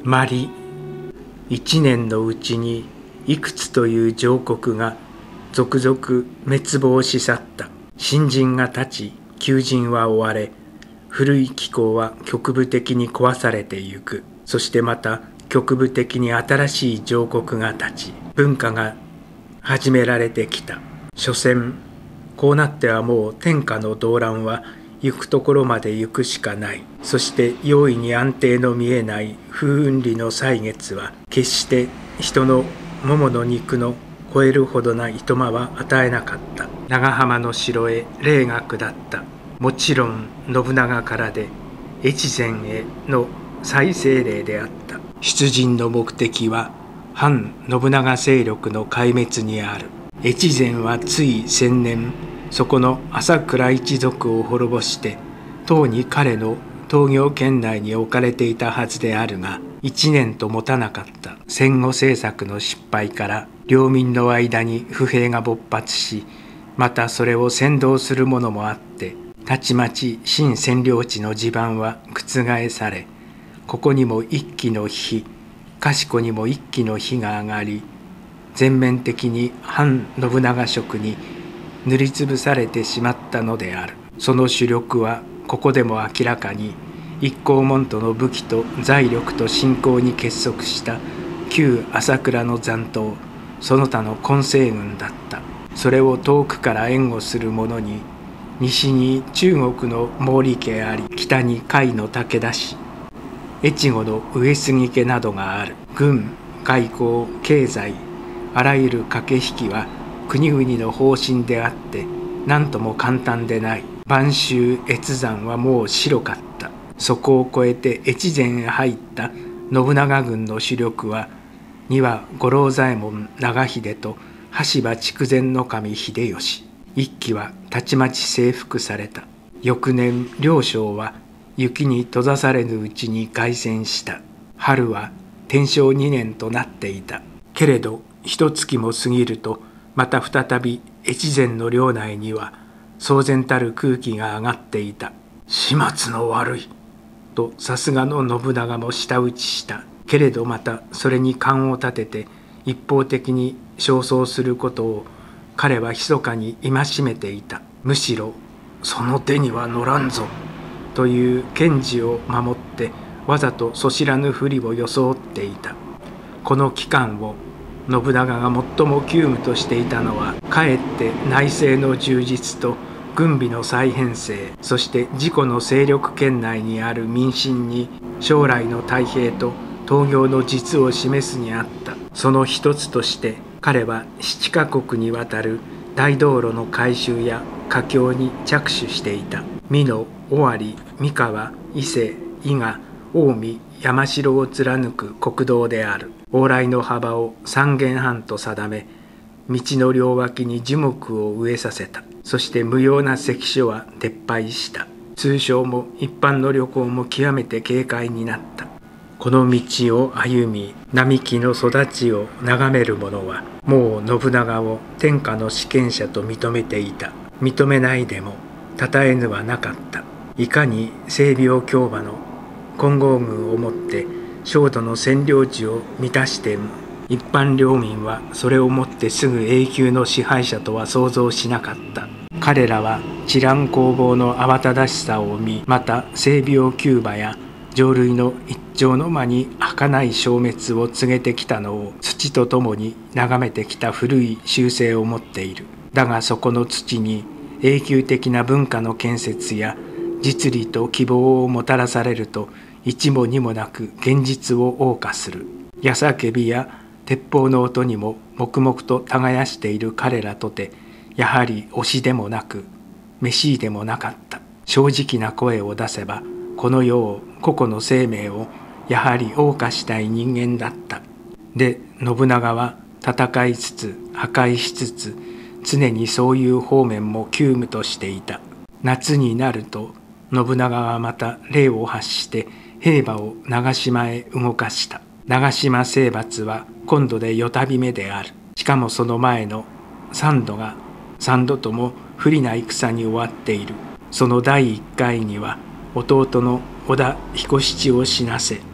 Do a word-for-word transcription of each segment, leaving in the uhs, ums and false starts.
まり一年のうちにいくつという上国が続々滅亡し去った。新人が立ち旧人は追われ、古い気候は局部的に壊されてゆく。そしてまた局部的に新しい上国が立ち、文化が始められてきた。所詮こうなってはもう天下の動乱は行くところまで行くしかない。そして容易に安定の見えない風雲里の歳月は決して人のももの肉の超えるほどない暇は与えなかった。長浜の城へ霊が下った。もちろん信長からで越前への再生令であった。出陣の目的は反信長勢力の壊滅にある。越前はつい先年そこの朝倉一族を滅ぼしてとうに彼の東京圏内に置かれていたはずであるが、一年と持たなかった戦後政策の失敗から領民の間に不平が勃発し、またそれを扇動するものもあってたちまち新占領地の地盤は覆され、ここにも一気の火、賢にも一気の火が上がり、全面的に反信長色に塗りつぶされてしまったのである。その主力はここでも明らかに一向門徒の武器と財力と信仰に結束した旧朝倉の残党、その他の混成軍だった。それを遠くから援護する者に、西に中国の毛利家あり、北に甲斐の武田氏、越後の上杉家などがある。軍、外交、経済、あらゆる駆け引きは国々の方針であって何とも簡単でない。播州越山はもう白かった。そこを越えて越前へ入った信長軍の主力は、には五郎左衛門長秀と羽柴筑前守秀吉。一揆はたちまち征服された。翌年両将は雪に閉ざされぬうちに凱旋した。春は天正二年となっていた。けれど一月も過ぎるとまた再び越前の領内には騒然たる空気が上がっていた。始末の悪いとさすがの信長も舌打ちした。けれどまたそれに勘を立てて一方的に焦燥することを彼は密かに戒めていた。むしろその手には乗らんぞという堅持を守ってわざとそ知らぬふりを装っていた。この期間を信長が最も急務としていたのは、かえって内政の充実と軍備の再編成、そして自己の勢力圏内にある民心に将来の太平と東京の実を示すにあった。その一つとして彼は七カ国にわたる大道路の改修や佳境に着手していた。美濃、尾張、三河、伊勢、伊賀、近江、山城を貫く国道である。往来の幅を三間半と定め、道の両脇に樹木を植えさせた。そして無用な関所は撤廃した。通商も一般の旅行も極めて軽快になった。この道を歩み、並木の育ちを眺める者は、もう信長を天下の主権者と認めていた。認めないでも称えぬはなかった。いかに整備強馬の金剛軍をもって焦土の占領地を満たしても、一般領民はそれをもってすぐ永久の支配者とは想像しなかった。彼らは治安攻防の慌ただしさを見、また整備キューバや上類の一丁の間に儚い消滅を告げてきたのを土とともに眺めてきた古い習性を持っている。だがそこの土に永久的な文化の建設や実利と希望をもたらされると、一も二もなく現実を謳歌する。やさけびや鉄砲の音にも黙々と耕している彼らとて、やはり推しでもなく飯しでもなかった。正直な声を出せば、この世を個々の生命をやはり謳歌したい人間だった。で信長は戦いつつ破壊しつつ、常にそういう方面も急務としていた。夏になると信長はまた令を発して兵馬を長島へ動かした。長島征伐は今度でよたび目である。しかもその前の三度が三度とも不利な戦に終わっている。その第一回には弟の織田彦七を死なせ、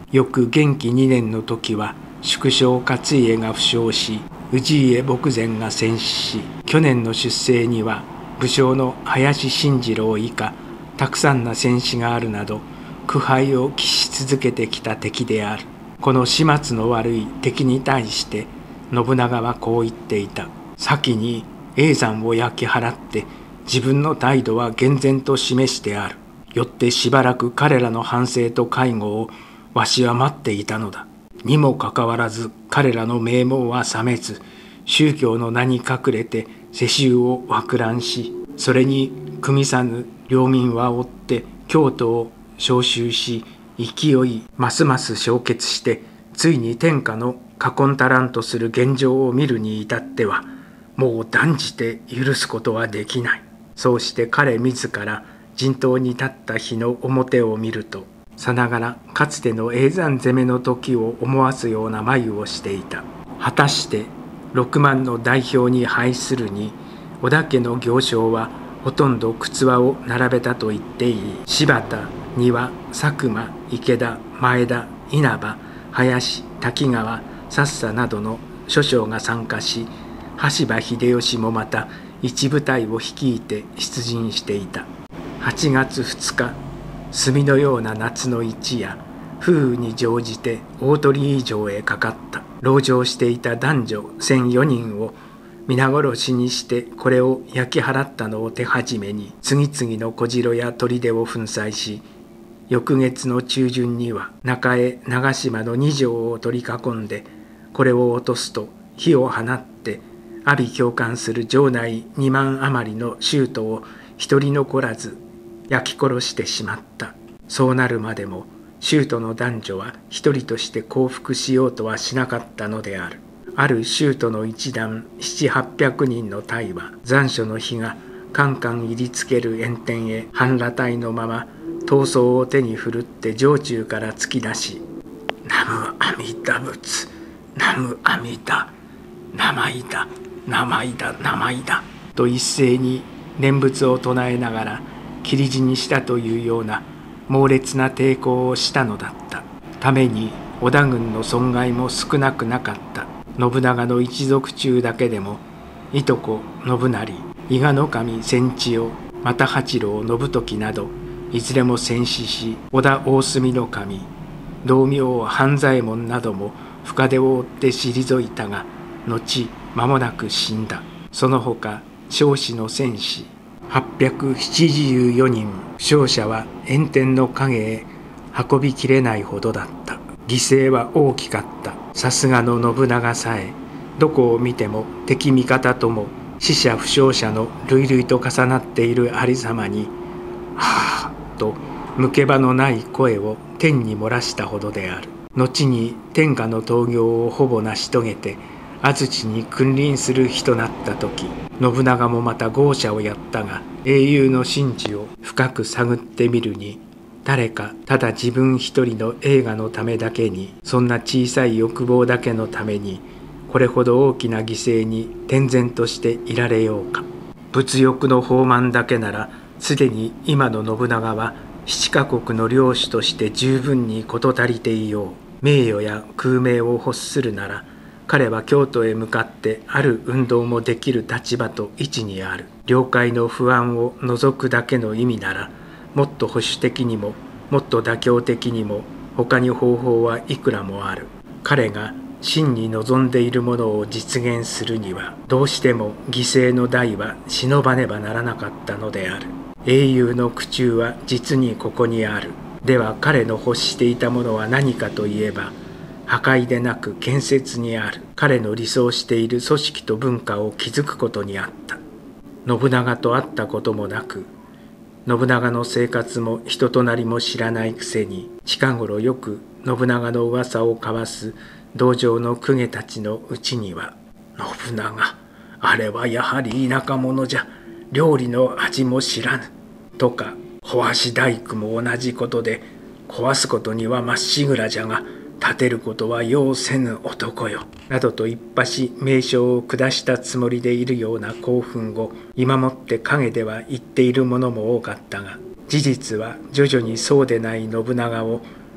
翌元亀にねんの時は縮小勝家が負傷し、氏家牧前が戦死し、去年の出征には武将の林信次郎以下たくさんな戦死があるなど、苦杯を喫し続けてきた敵である。この始末の悪い敵に対して信長はこう言っていた。先に叡山を焼き払って自分の態度は厳然と示してある。よってしばらく彼らの反省と介護をわしは待っていたのだ。にもかかわらず彼らの名門は冷めず、宗教の名に隠れて世襲を枠乱し、それに組さぬ領民は追って京都を召集し、勢いますます消結して、ついに天下の禍根足らんとする現状を見るに至っては、もう断じて許すことはできない。そうして彼自ら陣頭に立った日の表を見ると、さながらかつての叡山攻めの時を思わすような眉をしていた。果たして六万の代表に配するに、織田家の行商はほとんど靴輪を並べたと言っていい。柴田、丹羽、佐久間、池田、前田、稲葉、林、滝川、佐々などの諸将が参加し、羽柴秀吉もまた一部隊を率いて出陣していた。はちがつふつか、墨のような夏の一夜、風雨に乗じて大鳥居城へかかった。籠城していた男女せんよにんを皆殺しにして、これを焼き払ったのを手始めに、次々の小次郎や砦を粉砕し、翌月の中旬には中江長島の二条を取り囲んで、これを落とすと火を放って阿鼻共感する城内にまん余りの衆徒を一人残らず焼き殺してしまった。そうなるまでも衆徒の男女は一人として降伏しようとはしなかったのである。ある衆徒の一団七八百人の隊は、残暑の日がカンカン入りつける炎天へ半裸体のまま闘争を手に振るって城中から突き出し、ナムアミダ仏、ナムアミダ、ナマイダ、ナマイダ、ナマイダと一斉に念仏を唱えながら切り死にしたというような猛烈な抵抗をしたのだったために、織田軍の損害も少なくなかった。信長の一族中だけでも、いとこ信成、伊賀守千千代、又八郎信時などいずれも戦死し、織田大隅守、道明半左衛門なども深手を負って退いたが、後間もなく死んだ。その他彰子の戦士はっぴゃくななじゅうよにん、負傷者は炎天の影へ運びきれないほどだった。犠牲は大きかった。さすがの信長さえ、どこを見ても敵味方とも死者負傷者の類々と重なっているありさまに、はぁと向け場のない声を天に漏らしたほどである。後に天下の闘業をほぼ成し遂げて安土に君臨する日となった時、信長もまた豪奢をやったが、英雄の真珠を深く探ってみるに、誰かただ自分一人の栄華のためだけに、そんな小さい欲望だけのためにこれほど大きな犠牲に転然としていられようか。物欲の放慢だけなら、すでに今の信長は七カ国の領主として十分に事足りていよう。名誉や空名を欲するなら、彼は京都へ向かってある運動もできる立場と位置にある。領海の不安を除くだけの意味なら、もっと保守的にももっと妥協的にも他に方法はいくらもある。彼が真に望んでいるものを実現するには、どうしても犠牲の代は忍ばねばならなかったのである。英雄の苦衷は実にここにある。では彼の欲していたものは何かといえば、破壊でなく建設にある。彼の理想している組織と文化を築くことにあった。信長と会ったこともなく、信長の生活も人となりも知らないくせに、近頃よく信長の噂を交わす道場の公家たちのうちには、信長、あれはやはり田舎者じゃ、料理の味も知らぬ、とか、壊し大工も同じことで、壊すことにはまっしぐらじゃが、立てることは要せぬ男よ、などと一発名称を下したつもりでいるような興奮を今もって陰では言っているものも多かったが、事実は徐々にそうでない信長を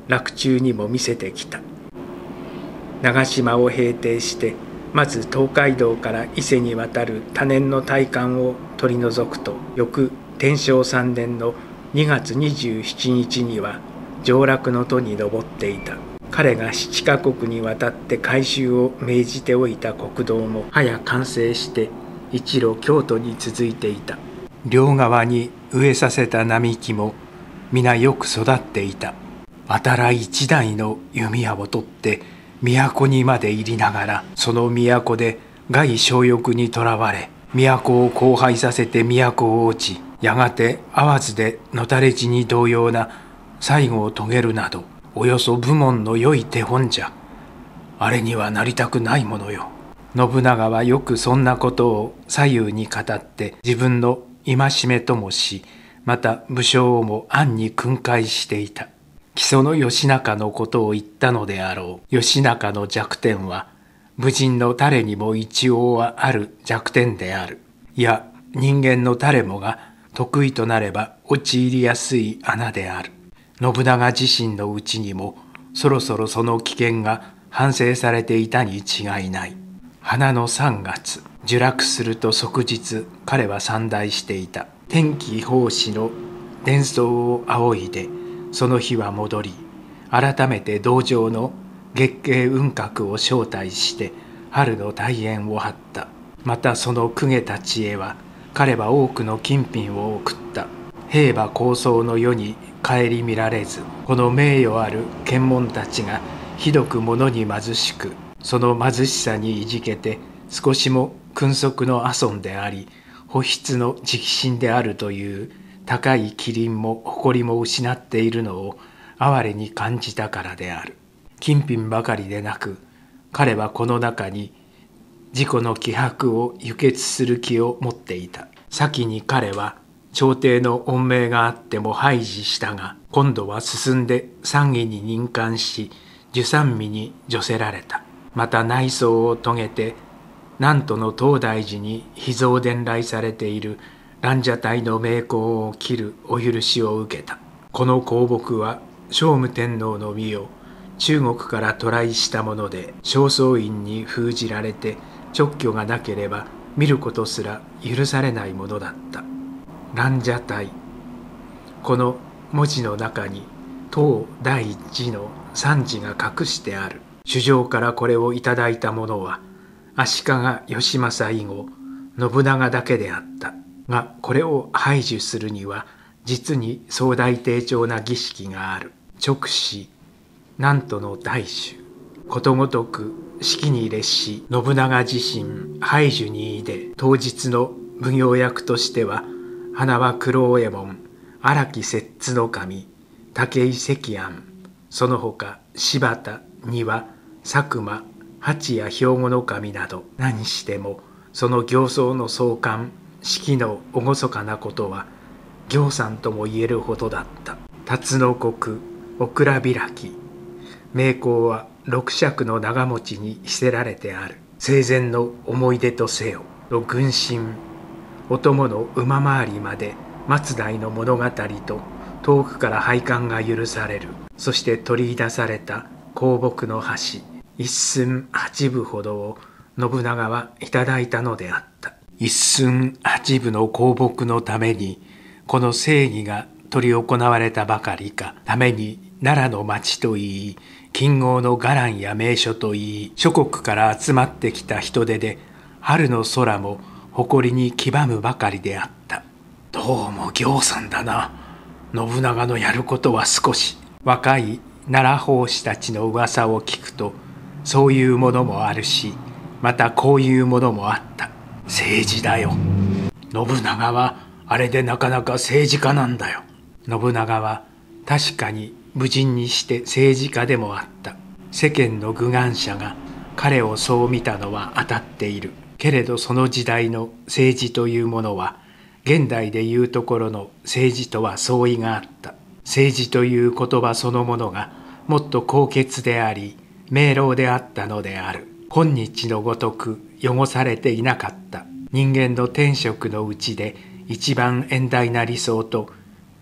洛中にも見せてきた。長島を平定してまず東海道から伊勢に渡る多年の大艦を取り除くと、翌天正さんねんのにがつにじゅうしちにちには上洛の途に上っていた。彼が七カ国に渡って改修を命じておいた国道も早完成して一路京都に続いていた。両側に植えさせた並木も皆よく育っていた。渡ら一台の弓矢を取って都にまで入りながら、その都で害小欲にとらわれ、都を荒廃させて都を落ち、やがて淡路で野垂れ死に同様な最後を遂げるなど、およそ武門の良い手本じゃ。あれにはなりたくないものよ。信長はよくそんなことを左右に語って自分の戒めともし、また武将をも暗に訓戒していた。木曽の義仲のことを言ったのであろう。義仲の弱点は武人の誰にも一応はある弱点である。いや、人間の誰もが得意となれば陥りやすい穴である。信長自身のうちにもそろそろその危険が反省されていたに違いない。花のさんがつ、受落すると即日彼は参内していた。天気奉仕の伝奏を仰いで、その日は戻り、改めて道場の月経雲閣を招待して春の大宴を張った。またその公家たちへは彼は多くの金品を送った。兵馬高僧の世に顧みられず、この名誉ある検問たちがひどく物に貧しく、その貧しさにいじけて少しも君側の遊んであり、保筆の直心であるという高い機輪も誇りも失っているのを哀れに感じたからである。金品ばかりでなく、彼はこの中に自己の気迫を輸血する気を持っていた。先に彼は朝廷の恩命があっても廃止したが、今度は進んで参議に任官し、従三位に叙せられた。また内奏を遂げて、南都の東大寺に秘蔵伝来されている蘭奢待の名工を切るお許しを受けた。この香木は聖武天皇の御を中国から渡来したもので、正倉院に封じられて勅許がなければ見ることすら許されないものだった。蘭奢待、この文字の中に東大寺の三字が隠してある。主上からこれをいただいたものは足利義政以後信長だけであったが、これを排除するには実に壮大低調な儀式がある。勅使南都の大衆、ことごとく式に列し、信長自身排除にいで、当日の奉行役としては花輪九郎右衛門、荒木摂津守、武井赤庵、その他柴田、丹羽、佐久間、八谷兵庫守など、何してもその行僧の総監式の厳かなことは行さんとも言えるほどだった。辰の刻、オクラ開き、名工は六尺の長持ちに着せられてある。生前の思い出とせよの軍神、お供の馬回りまで松代の物語と遠くから拝観が許される。そして取り出された香木の箸一寸八分ほどを信長はいただいたのであった。一寸八分の香木のためにこの正義が執り行われたばかりか、ために奈良の町といい、金剛の伽藍や名所といい、諸国から集まってきた人手で春の空も誇りに黄ばむばかりであった。どうも行さんだな。信長のやることは少し。若い奈良法師たちの噂を聞くと、そういうものもあるし、またこういうものもあった。政治だよ。信長はあれでなかなか政治家なんだよ。信長は確かに武人にして政治家でもあった。世間の愚願者が彼をそう見たのは当たっている。けれどその時代の政治というものは、現代でいうところの政治とは相違があった。政治という言葉そのものがもっと高潔であり、明朗であったのである。今日のごとく汚されていなかった。人間の天職のうちで一番遠大な理想と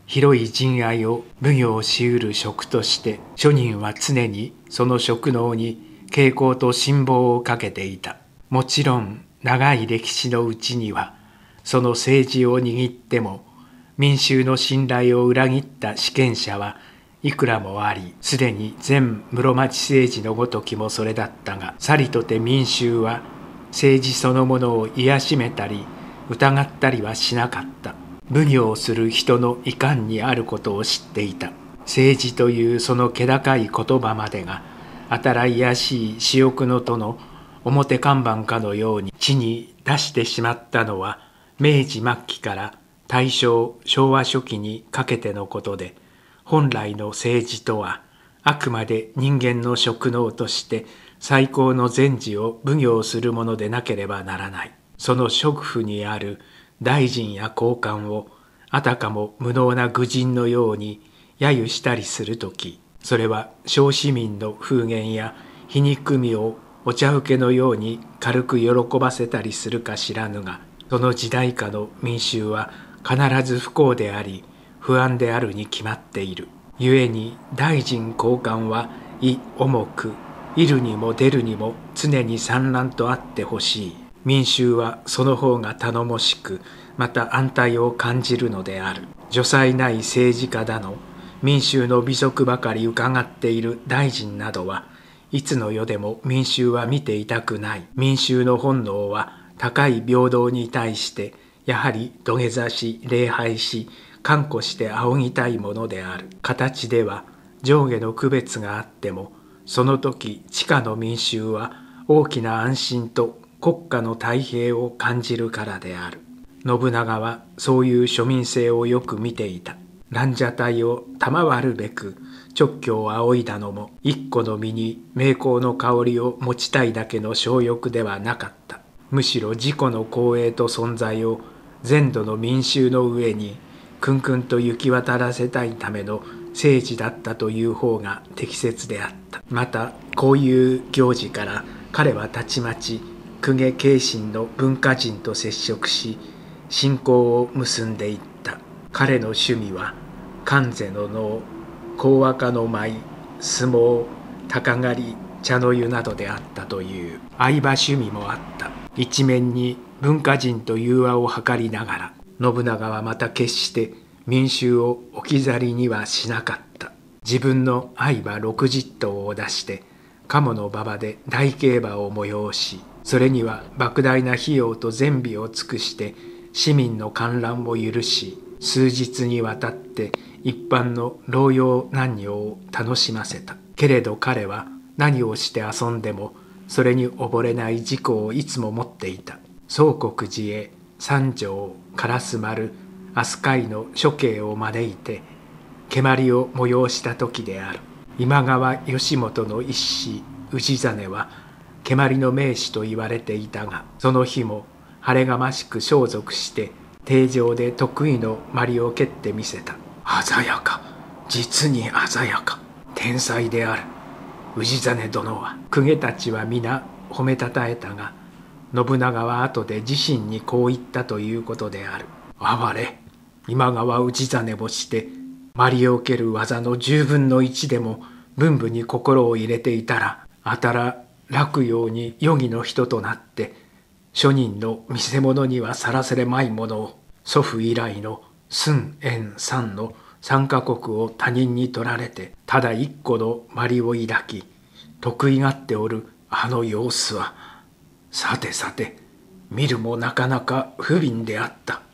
広い人愛を奉行しうる職として、庶人は常にその職能に傾向と辛抱をかけていた。もちろん長い歴史のうちには、その政治を握っても民衆の信頼を裏切った主権者はいくらもあり、すでに全室町政治のごときもそれだったが、さりとて民衆は政治そのものを癒しめたり疑ったりはしなかった。奉行する人の遺憾にあることを知っていた。政治というその気高い言葉までが、新いやしい私欲のとの表看板かのように地に出してしまったのは、明治末期から大正昭和初期にかけてのことで、本来の政治とはあくまで人間の職能として最高の善事を奉行するものでなければならない。その職府にある大臣や高官をあたかも無能な愚人のように揶揄したりするとき、それは小市民の風言や皮肉みをお茶受けのように軽く喜ばせたりするか知らぬが、その時代下の民衆は必ず不幸であり不安であるに決まっている。故に大臣高官は意重く、いるにも出るにも常に産卵とあってほしい。民衆はその方が頼もしく、また安泰を感じるのである。如才ない政治家だの、民衆の美足ばかり伺っている大臣などはいつの世でも民衆は見ていたくない。民衆の本能は高い平等に対してやはり土下座し礼拝し歓呼して仰ぎたいものである。形では上下の区別があっても、その時地下の民衆は大きな安心と国家の太平を感じるからである。信長はそういう庶民性をよく見ていた。蘭奢待を賜るべく勅許を仰いだのも、一個の身に名香の香りを持ちたいだけの小欲ではなかった。むしろ自己の光栄と存在を全土の民衆の上にくんくんと行き渡らせたいための政治だったという方が適切であった。またこういう行事から彼はたちまち公家慶心の文化人と接触し、親交を結んでいった。彼の趣味は関瀬の能、講和歌の舞、相撲、鷹狩り、茶の湯などであったという。相場趣味もあった。一面に文化人と融和を図りながら、信長はまた決して民衆を置き去りにはしなかった。自分の相場六十頭を出して鴨の馬場で大競馬を催し、それには莫大な費用と善備を尽くして市民の観覧を許し、数日にわたって一般の老幼男女を楽しませた。けれど彼は何をして遊んでもそれに溺れない自己をいつも持っていた。宗国寺へ三条、烏丸、飛鳥井の諸兄を招いて蹴鞠を催した時である。今川義元の一子氏真は蹴鞠の名手と言われていたが、その日も晴れがましく装束して庭上で得意の鞠を蹴ってみせた。鮮やか、実に鮮やか、天才である氏真殿は。公家たちは皆褒めたたえたが、信長は後で自身にこう言ったということである。哀れ、今川氏真をして鞠を蹴る技の十分の一でも文武に心を入れていたら、あたら楽ように余儀の人となって庶人の見せ物にはさらせれまいものを、祖父以来の孫燕三の三カ国を他人に取られてただ一個の鞠を抱き得意がっておるあの様子は、さてさて見るもなかなか不憫であった。